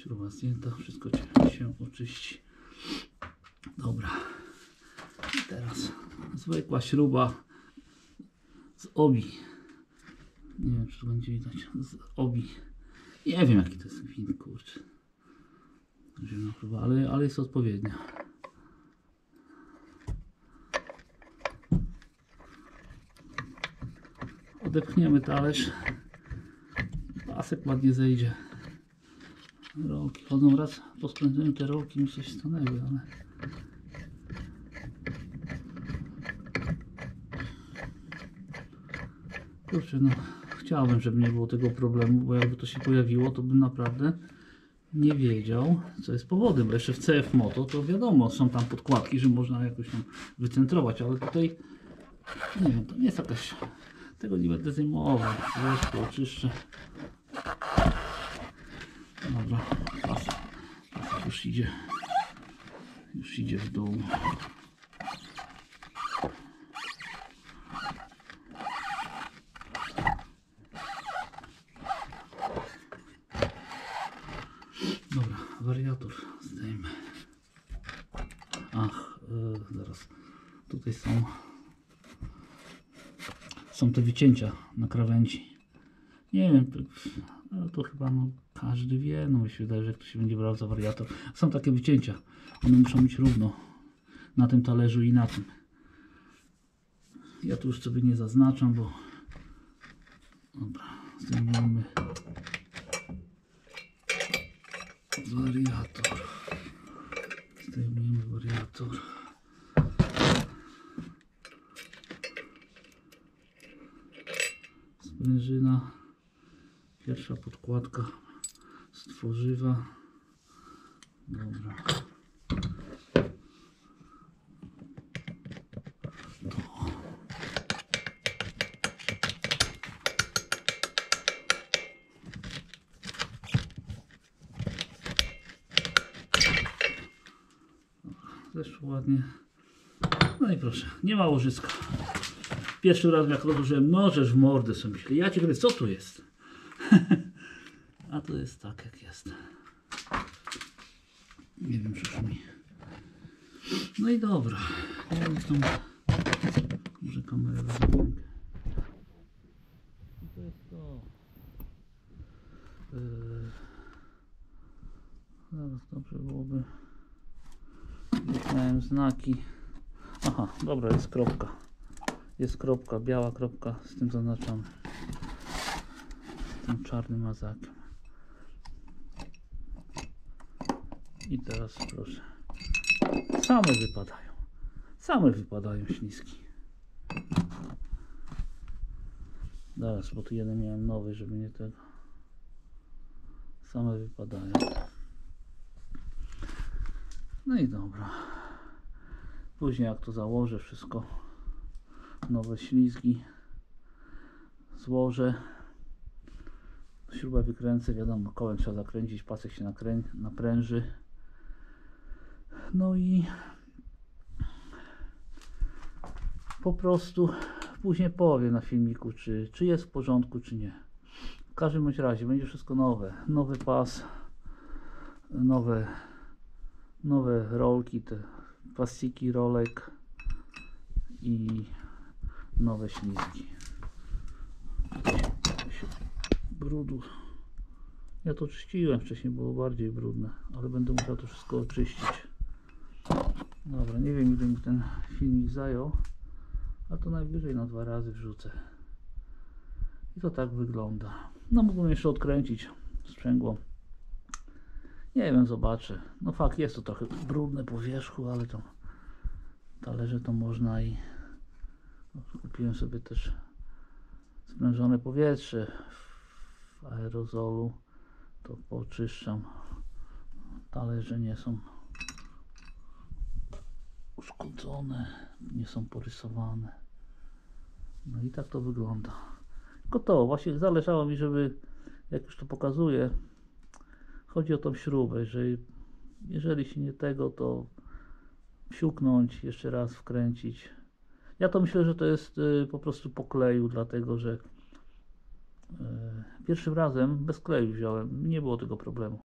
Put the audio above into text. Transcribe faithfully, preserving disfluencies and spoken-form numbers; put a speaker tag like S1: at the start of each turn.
S1: Śruba zdjęta, wszystko się oczyści. Dobra. I teraz zwykła śruba z obi. Nie wiem, czy to będzie widać. Z obi. Nie wiem, jaki to jest gwint, kurczę. Ziemna próba, ale, ale jest odpowiednia. Odepchniemy talerz. Pasek ładnie zejdzie. Rolki chodzą, raz po skręceniu te rolki mi coś stanęły, ale... Kurczę, no chciałbym, żeby nie było tego problemu, bo jakby to się pojawiło, to bym naprawdę nie wiedział, co jest powodem. Bo jeszcze w C F Moto to wiadomo, są tam podkładki, że można jakoś tam wycentrować, ale tutaj nie wiem, to nie jest jakaś... Tego nie będę zdejmował, zresztą oczyszczę. Dobra, pasek, pasek już idzie, już idzie w dół. Dobra, wariator zdejmę. Ach, yy, zaraz, tutaj są, są te wycięcia na krawędzi. Nie wiem, ale to chyba no, każdy wie, no mi się wydaje, że jak ktoś się będzie brał za wariator. Są takie wycięcia, one muszą być równo na tym talerzu i na tym. Ja tu już sobie nie zaznaczam, bo... Dobra, zdejmujemy wariator. Zdejmujemy wariator. Sprężyna. Pierwsza podkładka z tworzywa. Dobra. To. Zeszło ładnie. No i proszę, nie ma łożyska. Pierwszy raz jak odłożyłem, no żeż w mordę sobie myślę. Ja ci mówię, co tu jest? A to jest tak jak jest. Nie wiem, przyszło mi. No i dobra. Ja tam... Może kamerę rozumiem. I to jest to. Yy... Zaraz dobrze byłoby. Miałem znaki. Aha, dobra, jest kropka. Jest kropka, biała kropka, z tym zaznaczamy. Z tym czarnym mazakiem. I teraz proszę. Same wypadają. Same wypadają śliski. Zaraz, bo tu jeden miałem nowy, żeby nie tego. Same wypadają. No i dobra. Później jak to założę wszystko, nowe ślizgi złożę, śrubę wykręcę, wiadomo, kołem trzeba zakręcić, pasek się nakrę napręży. No i po prostu później powiem na filmiku, czy, czy jest w porządku, czy nie. W każdym bądź razie będzie wszystko nowe. Nowy pas, nowe, nowe rolki, te plastiki rolek i nowe ślizgi. Brudu. Ja to czyściłem wcześniej, było bardziej brudne, ale będę musiał to wszystko oczyścić. Dobra, nie wiem ile mi ten filmik zajął, a to najwyżej na dwa razy wrzucę. I to tak wygląda. No mógłbym jeszcze odkręcić sprzęgło. Nie wiem, zobaczę. No fakt, jest to trochę brudne po wierzchu, ale to talerze to można i kupiłem sobie też sprężone powietrze w aerozolu, to poczyszczam. Talerze nie są uszkodzone, nie są porysowane. No i tak to wygląda. Gotowo. Właśnie zależało mi, żeby, jak już to pokazuję, chodzi o tą śrubę, że jeżeli się nie tego, to wsiuknąć, jeszcze raz wkręcić. Ja to myślę, że to jest y, po prostu po kleju, dlatego że y, pierwszym razem bez kleju wziąłem, nie było tego problemu.